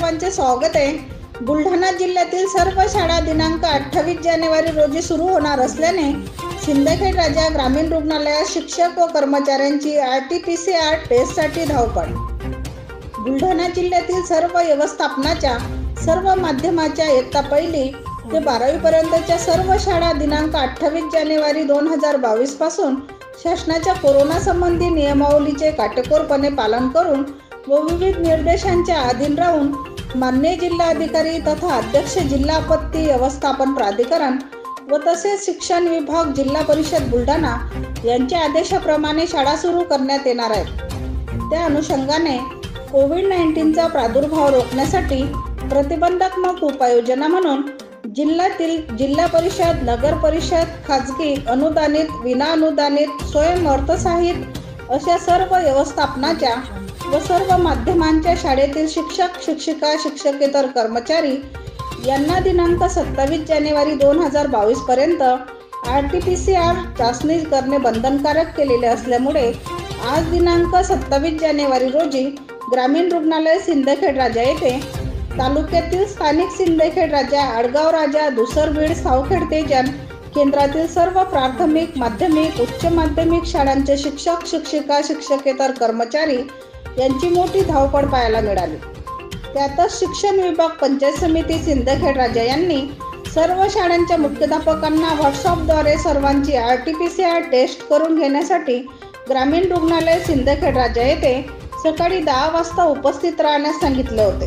सर्वांचे स्वागत आहे। बुलढाणा जिल्ह्यातील सर्व शाळा दिनांक 28 जानेवारी रोजी सुरू होणार असल्याने सिंदखेड राजा ग्रामीण रुग्णालयात शिक्षक व कर्मचाऱ्यांची RT-PCR टेस्टसाठी धावपळ। बुलढाणा जिल्ह्यातील सर्व व्यवस्थापनाच्या सर्व माध्यमाच्या इयत्ता पहिली ते 12वी पर्यंतच्या सर्व शाळा दिनांक 28 जानेवारी 2022 पासून शासनाच्या कोरोना संबंधी नियमावलीचे काटेकोरपणे पालन करून व विविध निर्देशांच्या अधीन राहून माननीय जिल्हाधिकारी तथा अध्यक्ष जिल्हा आपत्ती व्यवस्थापन प्राधिकरण व तसेच शिक्षण विभाग जिल्हा परिषद बुलढाणा यांच्या आदेशाप्रमाणे शाळा सुरू करण्यात येणार आहेत। त्या अनुषंगाने कोविड-19चा प्रादुर्भाव रोखण्यासाठी प्रतिबंधात्मक उपाययोजना म्हणून जिल्ह्यातील जिल्हा परिषद, नगर परिषद, खाजगी, अनुदानित, विनाअनुदानित, स्वयं अर्थसहाय्यित अशा सर्व व्यवस्थापनाच्या व सर्व माध्यमांच्या शाळेतील शिक्षक, शिक्षिका, शिक्षकेतर कर्मचारी यांना दिनांक 27 जानेवारी 2022 पर्यंत RT-PCR चाचणी करणे बंधनकारक केलेले असल्यामुळे आज दिनांक 27 जानेवारी रोजी ग्रामीण रुग्णालय सिंदखेड राजा येथे तालुक्यातील स्थानिक सिंदखेड राजा, आडगाव राजा, दुसरबीड, सावखेड तेजन केंद्रातील सर्व प्राथमिक, माध्यमिक, उच्च माध्यमिक शाळांचे शिक्षक, शिक्षिका, शिक्षकेतर कर्मचारी यांची मोठी धावपळ पाहायला मिळाली। त्यातच शिक्षण विभाग पंचायत समिती सिंदखेड राजा यांनी सर्व शाळांच्या मुख्याध्यापकांना व्हॉट्सअपद्वारे सर्वांची RT-PCR टेस्ट करून घेण्यासाठी ग्रामीण रुग्णालय सिंदखेड राजा येथे सकाळी 10 वाजता उपस्थित राहण्यास सांगितले होते।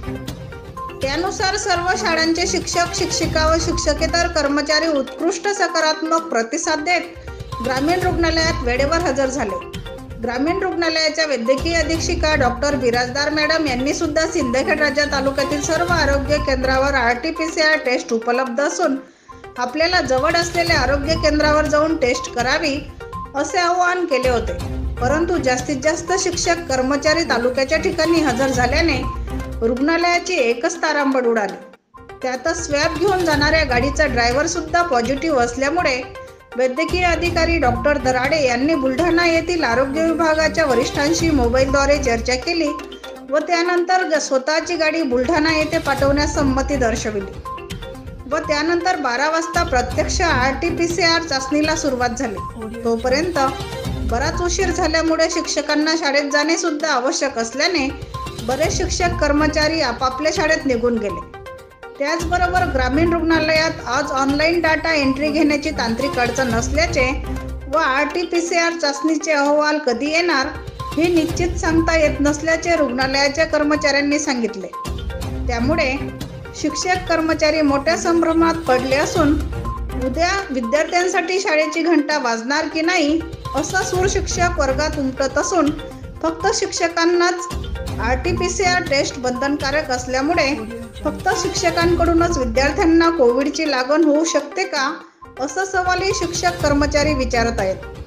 त्यानुसार सर्व शाळांचे शिक्षक, शिक्षिका व शिक्षकेतर कर्मचारी उत्कृष्ट सकारात्मक प्रतिसाद देत ग्रामीण रुग्णालयात वेळेवर हजर झाले। ग्रामीण रुग्णालयाच्या वैद्यकीय अधीक्षिका डॉक्टर बिराजदार मॅडम यांनी सुद्धा सिंदखेड राजा तालुक्यातील सर्व आरोग्य केंद्रावर RT-PCR टेस्ट उपलब्ध असून आपल्याला जवळ असलेल्या आरोग्य केंद्रावर जाऊन टेस्ट करावी असे आवाहन केले होते। परंतु जास्तीत जास्त शिक्षक, कर्मचारी तालुक्याच्या ठिकाणी हजर झाल्याने रुग्णालयाची एकच तारांबळ उडाली। त्यातच स्वॅब घेऊन जाणाऱ्या गाडीचा ड्रायव्हर सुद्धा पॉझिटिव्ह असल्यामुळे वैद्यकीय अधिकारी डॉक्टर दराडे यांनी बुलढाणा येथील आरोग्य विभागाच्या वरिष्ठांशी मोबाईलद्वारे चर्चा केली व त्यानंतर स्वतःची गाडी बुलढाणा येथे पाठवण्यास संमती दर्शविली व त्यानंतर 12 वाजता प्रत्यक्ष RT-PCR चाचणीला सुरुवात झाली। तोपर्यंत बराच उशीर झाल्यामुळे शिक्षकांना शाळेत जाणे सुद्धा आवश्यक असल्याने बरेच शिक्षक, कर्मचारी आपापल्या शाळेत निघून गेले। त्याचबरोबर ग्रामीण रुग्णालयात आज ऑनलाईन डाटा एंट्री घेण्याची तांत्रिक अडचण नसल्याचे व RT-PCR चाचणीचे अहवाल कधी येणार हे निश्चित सांगता येत नसल्याचे रुग्णालयाच्या कर्मचाऱ्यांनी सांगितले। त्यामुळे शिक्षक, कर्मचारी मोठ्या संभ्रमात पडले असून उद्या विद्यार्थ्यांसाठी शाळेची घंटा वाजणार की नाही असा सूर शिक्षक वर्गात उमटत असून फक्त शिक्षकांनाच RT-PCR टेस्ट बंधनकारक असल्यामुळे फक्त शिक्षकांकडूनच विद्यार्थ्यांना कोविडची लागण होऊ शकते का असा सवालही शिक्षक, कर्मचारी विचारत आहेत।